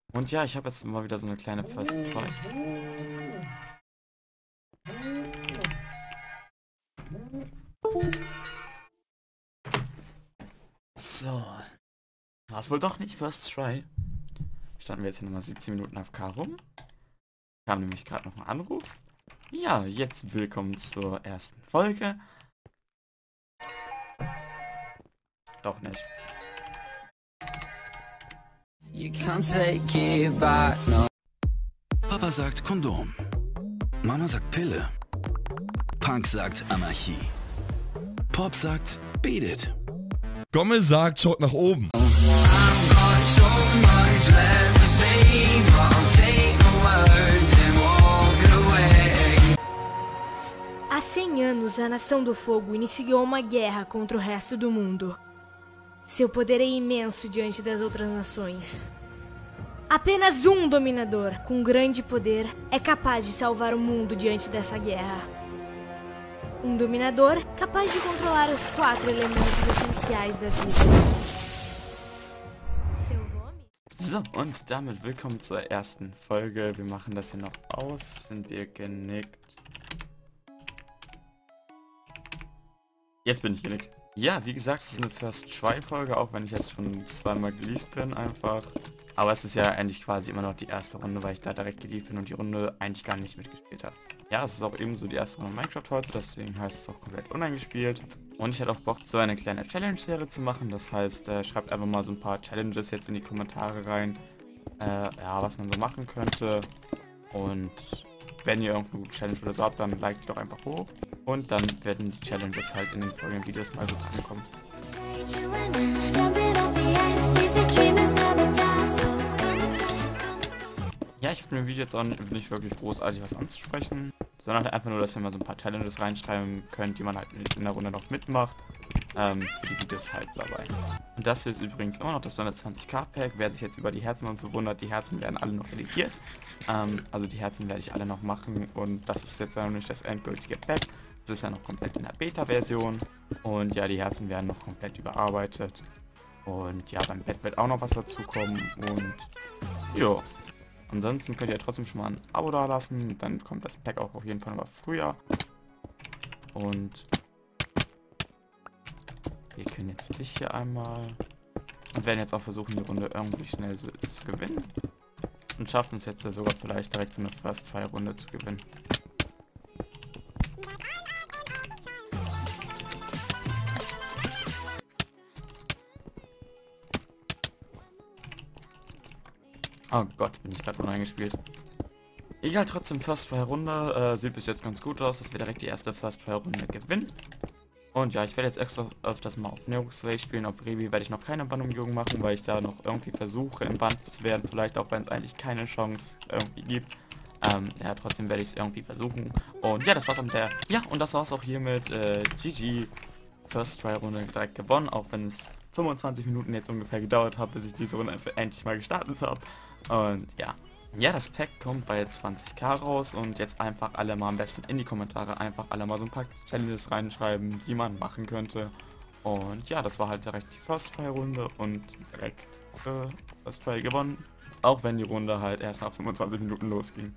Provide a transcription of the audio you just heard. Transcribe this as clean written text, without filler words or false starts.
Und ja, ich habe jetzt mal wieder so eine kleine First Try. So. War es wohl doch nicht First Try. Standen wir jetzt hier nochmal 17 Minuten AFK rum. Kam nämlich gerade noch ein Anruf. Ja, jetzt willkommen zur ersten Folge. Doch nicht. You can't take it back, no. Papa sagt Kondom. Mama sagt Pille. Punk sagt Anarchie. Pop sagt Beat It. Gomme sagt, schaut nach oben. Há 100 anos, a Nação do Fogo iniciou uma guerra contra o resto do mundo. Seu poder é imenso diante das outras nações. Apenas um dominador, com grande poder, é capaz de salvar o mundo diante dessa guerra. Um dominador capaz de controlar os 4 elementos essenciais da vida. Seu nome? So, und damit willkommen zur ersten Folge. Wir machen das hier noch aus. Sind wir genickt? Jetzt bin ich genickt. Ja, wie gesagt, es ist eine First Try Folge, auch wenn ich jetzt schon zweimal gelieft bin einfach. Aber es ist ja eigentlich quasi immer noch die erste Runde, weil ich da direkt gelieft bin und die Runde eigentlich gar nicht mitgespielt habe. Ja, es ist auch ebenso die erste Runde Minecraft heute, deswegen heißt es auch komplett uneingespielt. Und ich hätte auch Bock, so eine kleine Challenge-Serie zu machen. Das heißt, schreibt einfach mal so ein paar Challenges jetzt in die Kommentare rein, ja, was man so machen könnte. Und wenn ihr irgendeine gute Challenge oder so habt, dann liked die doch einfach hoch. Und dann werden die Challenges halt in den folgenden Videos mal so drankommen. Ja, ich habe im Video jetzt auch nicht wirklich großartig was anzusprechen, sondern halt einfach nur, dass ihr mal so ein paar Challenges reinschreiben könnt, die man halt in der Runde noch mitmacht. Für die Videos halt dabei. Und das hier ist übrigens immer noch das 220k Pack. Wer sich jetzt über die Herzen und so wundert, die Herzen werden alle noch editiert. Also die Herzen werde ich alle noch machen und das ist jetzt ja noch nicht das endgültige Pack. Das ist ja noch komplett in der Beta-Version und ja, die Herzen werden noch komplett überarbeitet. Und ja, beim Bett wird auch noch was dazu kommen und jo. Ansonsten könnt ihr trotzdem schon mal ein Abo da lassen, dann kommt das Pack auch auf jeden Fall noch früher. Und wir können jetzt dich hier einmal und werden jetzt auch versuchen, die Runde irgendwie schnell zu gewinnen. Und schaffen es jetzt ja sogar vielleicht direkt so eine First Try Runde zu gewinnen. Oh Gott, bin ich gerade uneingespielt. Egal, trotzdem First Try Runde. Sieht bis jetzt ganz gut aus, dass wir direkt die erste First Try Runde gewinnen. Und ja, ich werde jetzt extra öfters mal auf Neoxway spielen. Auf Revi werde ich noch keine Bannumgebung machen, weil ich da noch irgendwie versuche, im Band zu werden. Vielleicht auch, wenn es eigentlich keine Chance irgendwie gibt. Ja, trotzdem werde ich es irgendwie versuchen. Und ja, das war's mit der... Ja, und das war's auch hier mit GG. First Try Runde direkt gewonnen, auch wenn es 25 Minuten jetzt ungefähr gedauert hat, bis ich diese Runde endlich mal gestartet habe. Und ja. Ja, das Pack kommt bei 20k raus und jetzt einfach alle mal am besten in die Kommentare einfach alle mal so ein paar Challenges reinschreiben, die man machen könnte. Und ja, das war halt direkt die First Try Runde und direkt First Try gewonnen. Auch wenn die Runde halt erst nach 25 Minuten losging.